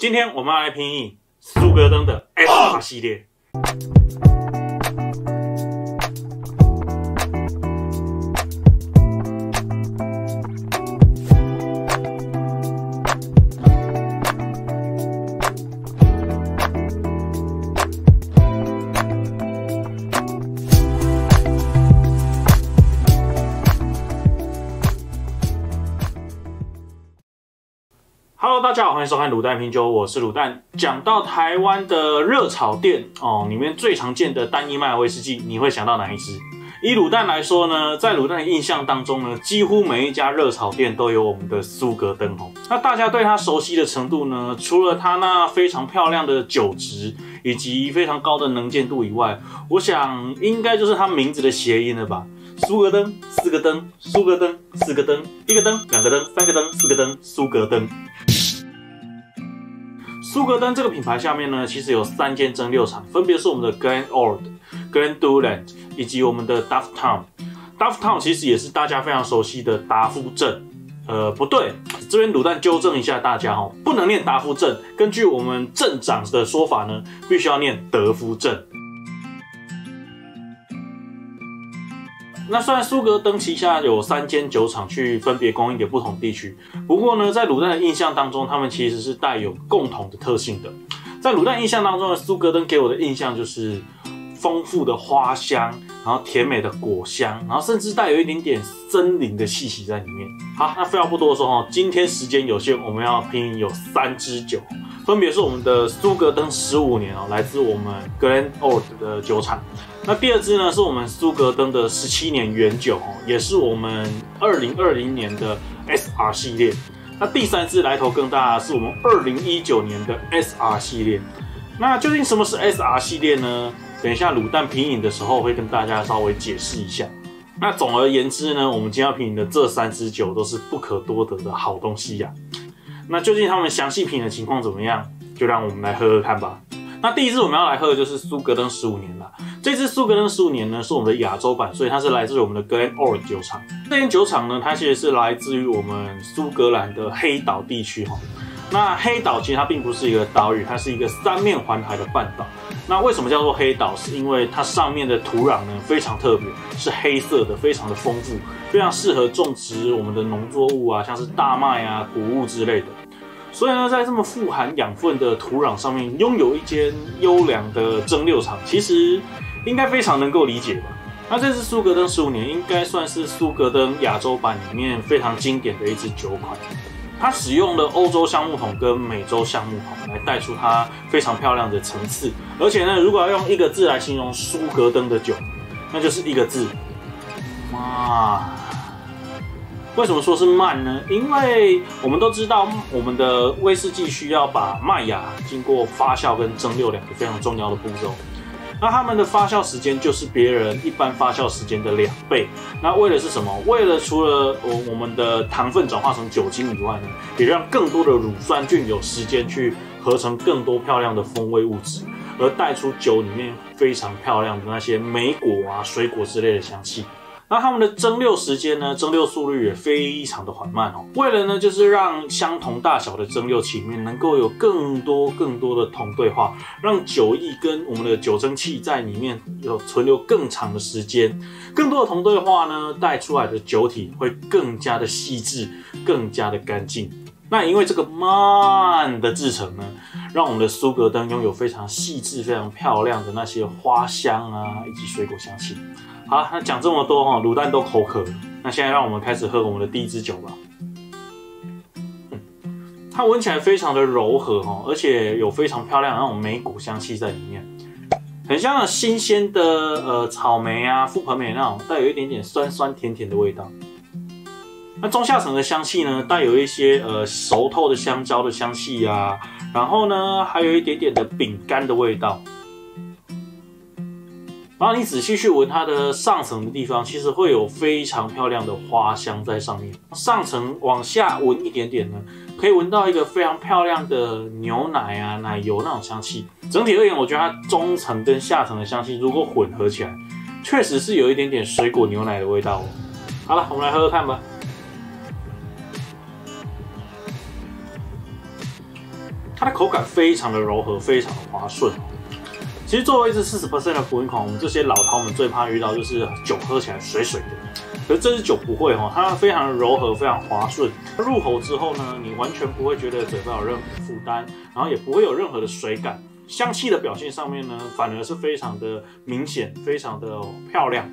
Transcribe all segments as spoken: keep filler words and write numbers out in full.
今天我们要来拼译苏格登的 S R 系列。Hello， 大家好，欢迎收看卤蛋品酒，我是卤蛋。讲到台湾的热炒店哦，里面最常见的单一麦芽威士忌，你会想到哪一支？以卤蛋来说呢，在卤蛋的印象当中呢，几乎每一家热炒店都有我们的苏格登哦。那大家对它熟悉的程度呢，除了它那非常漂亮的酒质以及非常高的能见度以外，我想应该就是它名字的谐音了吧。苏格登，四个灯，苏格登，四个灯，一个灯，两个灯，三个灯，四个灯，苏格登。苏格登这个品牌下面呢，其实有三间蒸馏厂，分别是我们的 Glen Ord、Glendurant 以及我们的 Dufftown。Dufftown 其实也是大家非常熟悉的达夫镇。呃，不对，这边卤蛋纠正一下大家哦，不能念达夫镇，根据我们镇长的说法呢，必须要念德夫镇。那虽然苏格登旗下有三间酒厂去分别供应给不同地区，不过呢，在卤蛋的印象当中，他们其实是带有共同的特性的。在卤蛋印象当中的苏格登给我的印象就是丰富的花香，然后甜美的果香，然后甚至带有一点点森林的气息在里面。好，那废话不多说哦，今天时间有限，我们要拼有三支酒，分别是我们的苏格登十五年哦，来自我们 Glen Ord 的酒厂。那第二支呢，是我们苏格登的十七年原酒哦，也是我们二零二零年的 S R 系列。那第三支来头更大，是我们二零一九年的 S R 系列。那究竟什么是 S R 系列呢？等一下卤蛋品饮的时候会跟大家稍微解释一下。那总而言之呢，我们今天要品饮的这三支酒都是不可多得的好东西呀、啊。那究竟他们详细品的情况怎么样？就让我们来喝喝看吧。那第一支我们要来喝的就是苏格登十五年啦。这支苏格登十五年呢，是我们的亚洲版，所以它是来自于我们的 Glen Ord 酒厂。这间酒厂呢，它其实是来自于我们苏格兰的黑岛地区哈。那黑岛其实它并不是一个岛屿，它是一个三面环海的半岛。那为什么叫做黑岛？是因为它上面的土壤呢非常特别，是黑色的，非常的丰富，非常适合种植我们的农作物啊，像是大麦啊、谷物之类的。所以呢，在这么富含养分的土壤上面，拥有一间优良的蒸馏厂，其实应该非常能够理解吧。那这支苏格登十五年应该算是苏格登亚洲版里面非常经典的一支酒款。它使用了欧洲橡木桶跟美洲橡木桶来带出它非常漂亮的层次。而且呢，如果要用一个字来形容苏格登的酒，那就是一个字：慢。为什么说是慢呢？因为我们都知道，我们的威士忌需要把麦芽经过发酵跟蒸馏两个非常重要的步骤。那他们的发酵时间就是别人一般发酵时间的两倍。那为了是什么？为了除了我们的糖分转化成酒精以外呢，也让更多的乳酸菌有时间去合成更多漂亮的风味物质，而带出酒里面非常漂亮的那些莓果啊、水果之类的香气。那他们的蒸馏时间呢，蒸馏速率也非常的缓慢哦。为了呢，就是让相同大小的蒸馏器里面能够有更多更多的同对化，让酒液跟我们的酒蒸气在里面有存留更长的时间，更多的同对化呢，带出来的酒体会更加的细致，更加的干净。那因为这个慢的制成呢，让我们的苏格登拥有非常细致、非常漂亮的那些花香啊，以及水果香气。好，那讲这么多哈，卤蛋都口渴了。那现在让我们开始喝我们的第一支酒吧。嗯，它闻起来非常的柔和哈，而且有非常漂亮的那种莓果香气在里面，很像那新鲜的呃草莓啊、覆盆莓那种带有一点点酸酸甜甜的味道。那中下层的香气呢，带有一些呃熟透的香蕉的香气啊，然后呢还有一点点的饼干的味道。然后你仔细去闻它的上层的地方，其实会有非常漂亮的花香在上面。上层往下闻一点点呢，可以闻到一个非常漂亮的牛奶啊、奶油那种香气。整体而言，我觉得它中层跟下层的香气如果混合起来，确实是有一点点水果牛奶的味道哦。好了，我们来喝喝看吧。 它的口感非常的柔和，非常的滑顺。其实作为一支 百分之四十 的普饮款，我们这些老饕们最怕遇到就是酒喝起来水水的。可是这支酒不会哦，它非常的柔和，非常滑顺。入口之后呢，你完全不会觉得嘴巴有任何的负担，然后也不会有任何的水感。香气的表现上面呢，反而是非常的明显，非常的漂亮。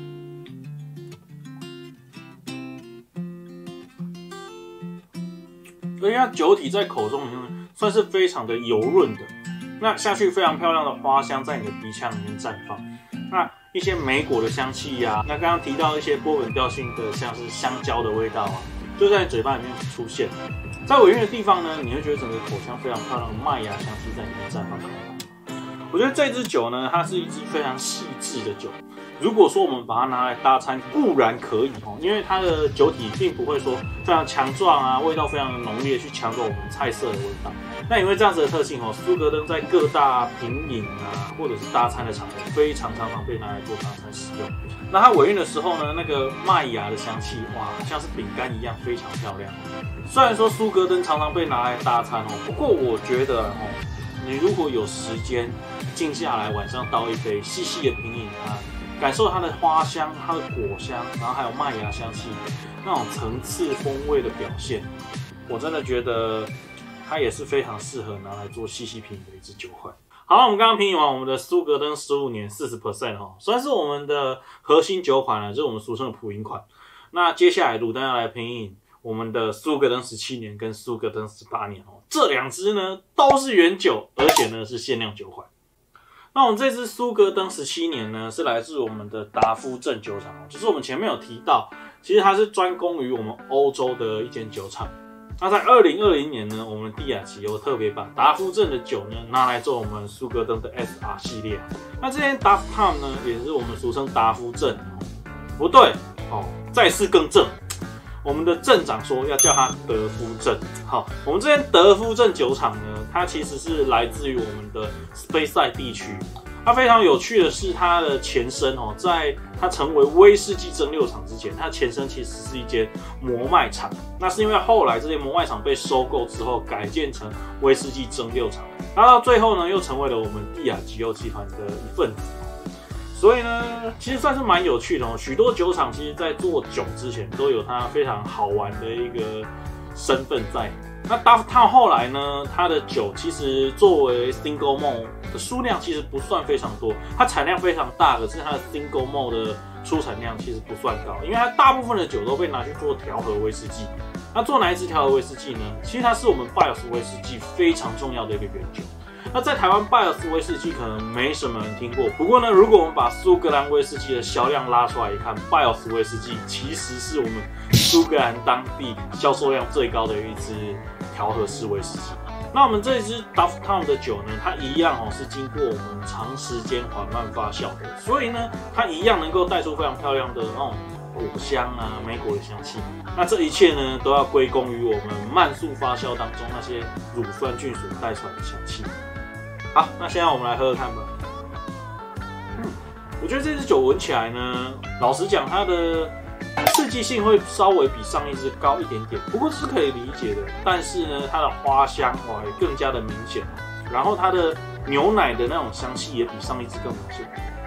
而且它酒体在口中呢，算是非常的油润的。那下去非常漂亮的花香在你的鼻腔里面绽放。那一些莓果的香气呀、啊，那刚刚提到一些波本调性的，像是香蕉的味道啊，就在嘴巴里面出现。在尾韵的地方呢，你会觉得整个口腔非常漂亮的麦芽香气在里面绽放开来。我觉得这支酒呢，它是一支非常细致的酒。如果说我们把它拿来搭餐，固然可以哦，因为它的酒体并不会说非常强壮啊，味道非常的浓烈，去抢走我们菜色的味道。那因为这样子的特性哦，苏格登在各大品饮啊，或者是搭餐的场合，非常常常被拿来做搭餐使用。那它尾韵的时候呢，那个麦芽的香气，哇，像是饼干一样，非常漂亮。虽然说苏格登常常被拿来搭餐哦，不过我觉得哦，你如果有时间静下来，晚上倒一杯，细细的品饮它。感受它的花香、它的果香，然后还有麦芽香气，那种层次风味的表现，我真的觉得它也是非常适合拿来做细细品饮的一支酒款。好了，我们刚刚品饮完我们的苏格登十五年 百分之四十 哈，算是我们的核心酒款了，就是我们俗称的普饮款。那接下来鲁登要来品饮我们的苏格登十七年跟苏格登十八年哦，这两支呢都是原酒，而且呢是限量酒款。那我们这支苏格登十七年呢，是来自我们的达夫镇酒厂，就是我们前面有提到，其实它是专攻于我们欧洲的一间酒厂。那在二零二零年呢，我们蒂亚奇又特别把达夫镇的酒呢拿来做我们苏格登的 S R 系列。那这间 Duff Town 呢，也是我们俗称达夫镇，不对哦，再次更正。我们的镇长说要叫它德夫镇。好，我们这边德夫镇酒厂呢，它其实是来自于我们的 Speyside 地区。它非常有趣的是，它的前身哦，在它成为威士忌蒸馏厂之前，它前身其实是一间磨麦厂。那是因为后来这间磨麦厂被收购之后，改建成威士忌蒸馏厂。那到最后呢，又成为了我们蒂亚吉欧集团的一份子。所以呢，其实算是蛮有趣的哦。许多酒厂其实在做酒之前，都有它非常好玩的一个身份在。那 Duff Town 后来呢，它的酒其实作为 Single Malt 的数量其实不算非常多，它产量非常大，可是它的 Single Malt 的出产量其实不算高，因为它大部分的酒都被拿去做调和威士忌。那做哪一支调和威士忌呢？其实它是我们 Bios 威士忌非常重要的一个原酒。那在台湾 Bios 威士忌可能没什么人听过，不过呢，如果我们把苏格兰威士忌的销量拉出来一看 ，Bios 威士忌其实是我们苏格兰当地销售量最高的一支调和式威士忌。那我们这一支 Duff Town 的酒呢，它一样哦是经过我们长时间缓慢发酵的，所以呢，它一样能够带出非常漂亮的那种果香啊、莓果的香气。那这一切呢，都要归功于我们慢速发酵当中那些乳酸菌所带出来的香气。好，那现在我们来喝喝看吧。嗯，我觉得这支酒闻起来呢，老实讲，它的刺激性会稍微比上一支高一点点，不过是可以理解的。但是呢，它的花香哇也更加的明显，然后它的牛奶的那种香气也比上一支更明显。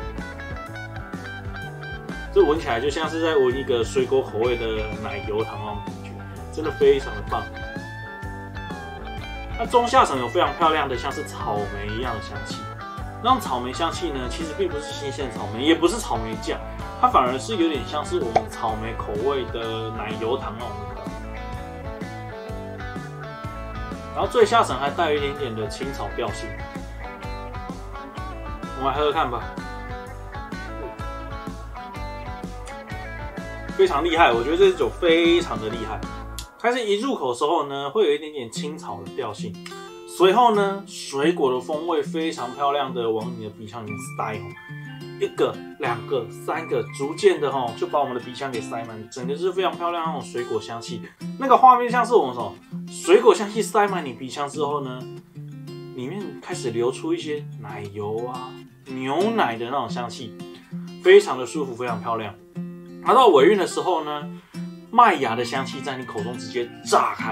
这闻起来就像是在闻一个水果口味的奶油糖那种感觉，真的非常的棒。那中下层有非常漂亮的像是草莓一样的香气，那种草莓香气呢，其实并不是新鲜草莓，也不是草莓酱，它反而是有点像是我们草莓口味的奶油糖那种味道。然后最下层还带有一点点的青草调性，我们来喝喝看吧。非常厉害，我觉得这支酒非常的厉害。它是一入口的时候呢，会有一点点青草的调性，随后呢，水果的风味非常漂亮的往你的鼻腔里面塞哦，一个、两个、三个，逐渐的哈，就把我们的鼻腔给塞满，整个是非常漂亮那种水果香气。那个画面像是我们什么水果香气塞满你鼻腔之后呢，里面开始流出一些奶油啊、牛奶的那种香气，非常的舒服，非常漂亮。拿到尾韵的时候呢，麦芽的香气在你口中直接炸开来，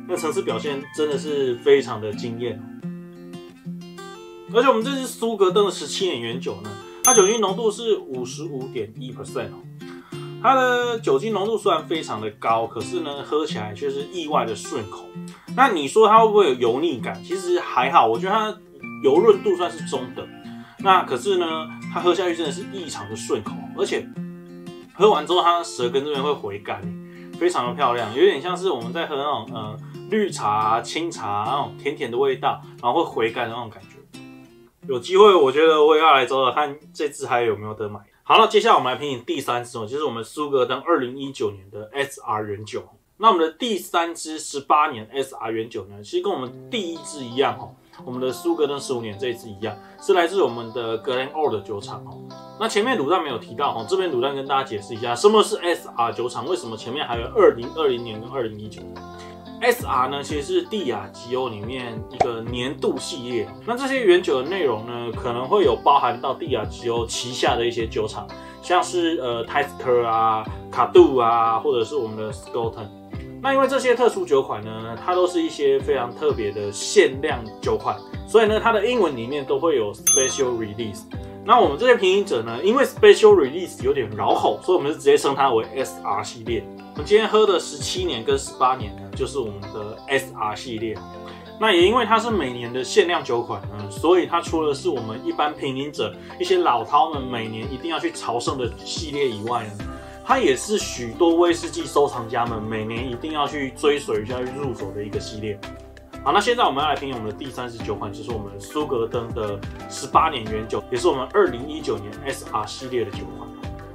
那层次表现真的是非常的惊艳。而且我们这支苏格登的十七年原酒呢，它酒精浓度是 百分之五十五点一 哦。它的酒精浓度虽然非常的高，可是呢，喝起来却是意外的顺口。那你说它会不会有油腻感？其实还好，我觉得它油润度算是中等。那可是呢，它喝下去真的是异常的顺口，而且喝完之后，它舌根这边会回甘，非常的漂亮，有点像是我们在喝那种呃绿茶、清茶那种甜甜的味道，然后会回甘的那种感觉。有机会，我觉得我也要来找找看这支还有没有得买。好了，接下来我们来品饮第三支哦，就是我们苏格登二零一九年的 S R 原酒。那我们的第三支十八年 S R 原酒呢，其实跟我们第一支一样哦，我们的苏格登十五年这一支一样，是来自我们的 Glenord 酒厂哦。那前面卤蛋没有提到哦，这边卤蛋跟大家解释一下，什么是 S R 酒厂？为什么前面还有二零二零年跟二零一九年？ S R 呢，其实是帝亚吉欧里面一个年度系列。那这些原酒的内容呢，可能会有包含到帝亚吉欧旗下的一些酒厂，像是呃 Tysker 啊、卡杜啊，或者是我们的 Scoton。那因为这些特殊酒款呢，它都是一些非常特别的限量酒款，所以呢，它的英文里面都会有 Special Release。那我们这些品饮者呢，因为 Special Release 有点绕口，所以我们就直接称它为 S R 系列。我们今天喝的十七年跟十八年呢，就是我们的 S R 系列。那也因为它是每年的限量酒款呢，所以它除了是我们一般品饮者一些老饕们每年一定要去朝圣的系列以外呢，它也是许多威士忌收藏家们每年一定要去追随一下去入手的一个系列。好，那现在我们要来品饮我们的第三支酒款，就是我们苏格登的十八年原酒，也是我们二零一九年 S R 系列的酒款。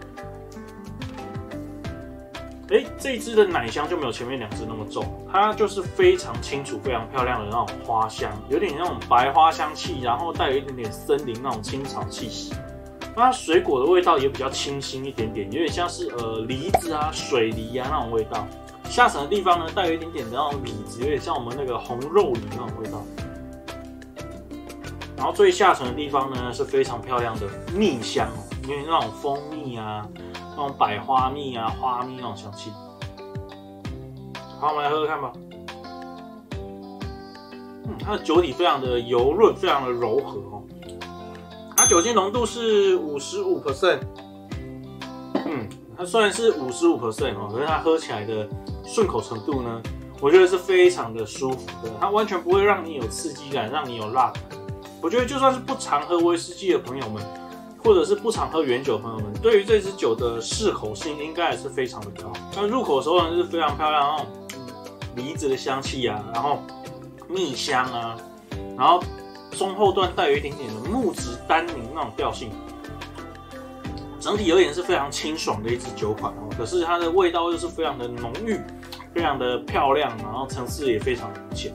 哎，这一支的奶香就没有前面两支那么重，它就是非常清楚、非常漂亮的那种花香，有点那种白花香气，然后带有一点点森林那种青草气息。那它水果的味道也比较清新一点点，有点像是呃梨子啊、水梨啊那种味道。下层的地方呢，带有一点点的那种李子，有点像我们那个红肉梨那种味道。然后最下层的地方呢，是非常漂亮的蜜香哦，有点那种蜂蜜啊。那种百花蜜啊、花蜜那种香气。好，我们来喝喝看吧。嗯，它的酒体非常的油润，非常的柔和哦。它酒精浓度是 百分之五十五。嗯，它虽然是 百分之五十五 哦，可是它喝起来的顺口程度呢，我觉得是非常的舒服的。它完全不会让你有刺激感，让你有辣感。我觉得就算是不常喝威士忌的朋友们，或者是不常喝原酒的朋友们，对于这支酒的适口性应该也是非常的高。那入口的时候呢，是非常漂亮那种、嗯、梨子的香气啊，然后蜜香啊，然后中后段带有一点点的木质单宁那种调性。整体而言是非常清爽的一支酒款哦，可是它的味道又是非常的浓郁，非常的漂亮，然后层次也非常明显。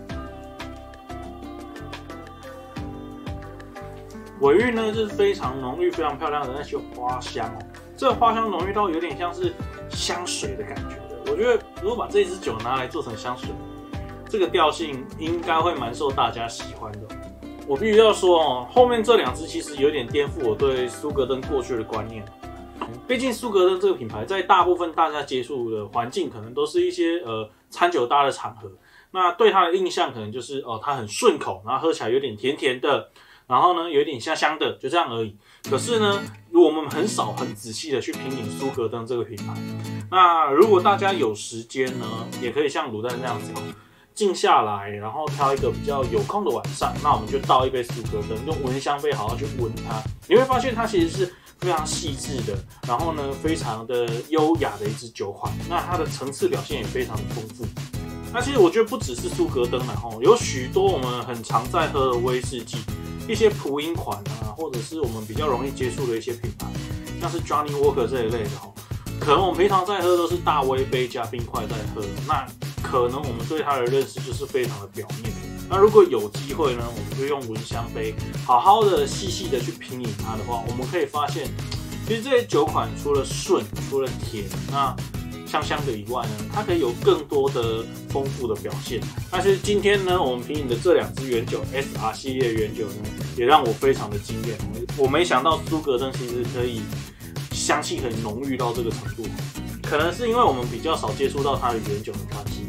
尾韵呢，就是非常浓郁、非常漂亮的那些花香哦。这个花香浓郁到有点像是香水的感觉的。我觉得如果把这支酒拿来做成香水，这个调性应该会蛮受大家喜欢的。我必须要说哦，后面这两支其实有点颠覆我对苏格登过去的观念。毕竟苏格登这个品牌在大部分大家接触的环境，可能都是一些呃餐酒搭的场合。那对它的印象可能就是哦，它很顺口，然后喝起来有点甜甜的。然后呢，有点香香的，就这样而已。可是呢，我们很少很仔细的去品饮苏格登这个品牌。那如果大家有时间呢，也可以像卤蛋这样子，静下来，然后挑一个比较有空的晚上，那我们就倒一杯苏格登，用闻香杯好好去闻它。你会发现它其实是非常细致的，然后呢，非常的优雅的一支酒款。那它的层次表现也非常的丰富。那其实我觉得不只是苏格登啦，有许多我们很常在喝的威士忌。一些普饮款啊，或者是我们比较容易接触的一些品牌，像是 Johnny Walker 这一类的哈，可能我们平常在喝都是大威杯加冰块在喝，那可能我们对它的认识就是非常的表面。那如果有机会呢，我们就用闻香杯好好的细细的去品饮它的话，我们可以发现，其实这些酒款除了顺，除了甜，那香香的以外呢，它可以有更多的丰富的表现。但是今天呢，我们品饮的这两支原酒 S R 系列原酒呢，也让我非常的惊艳。我没想到苏格登其实可以香气很浓郁到这个程度，可能是因为我们比较少接触到它的原酒的关系，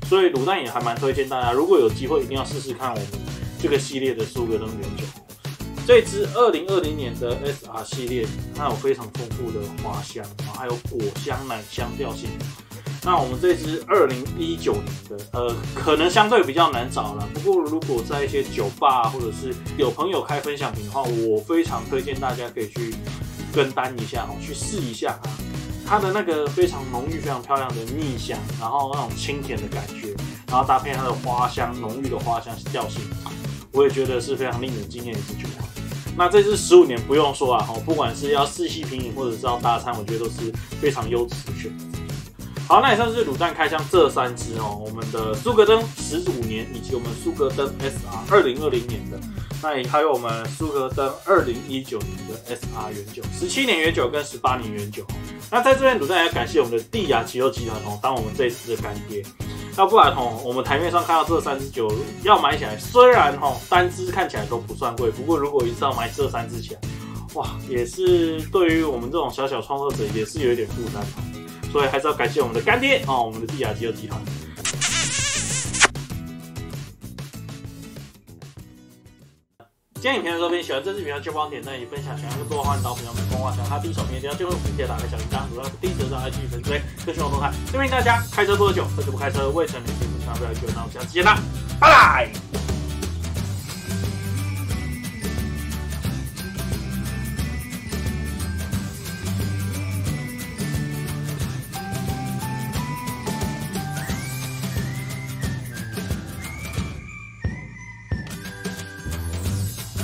所以卤蛋也还蛮推荐大家，如果有机会一定要试试看我们这个系列的苏格登原酒。这支二零二零年的 S R 系列，它有非常丰富的花香，然后还有果香、奶香调性。那我们这支二零一九年的，呃，可能相对比较难找了。不过如果在一些酒吧或者是有朋友开分享品的话，我非常推荐大家可以去跟单一下哦，去试一下啊。它的那个非常浓郁、非常漂亮的蜜香，然后那种清甜的感觉，然后搭配它的花香、浓郁的花香调性，我也觉得是非常令人惊艳的一支酒。那这支十五年不用说啊，不管是要细细品饮或者是要大餐，我觉得都是非常优质的选择。好，那以上是卤蛋开箱这三支哦，我们的苏格登十五年，以及我们苏格登 S R 二零二零年的，那也还有我们苏格登二零一九年的 S R 原酒，十七年原酒跟十八年原酒。那在这边卤蛋也感谢我们的帝亚吉肉集团哦，当我们这一次的干爹。要不然哦，我们台面上看到这三支酒要买起来，虽然哦单支看起来都不算贵，不过如果一次要买这三支起来，哇，也是对于我们这种小小创作者也是有一点负担。所以还是要感谢我们的干爹哦，我们的帝亚吉肉集团。今天影片的收听，喜欢这支影片就帮我点赞以及分享，想要更多的话，找朋友们共话，想要他第一手影片，一定要最后记得打开小铃铛，如果第一则让 I G 粉丝更新我动态。欢迎大家开车多久？喝酒不开车，未成年请勿千万不要酒。那我们下次见啦，拜拜。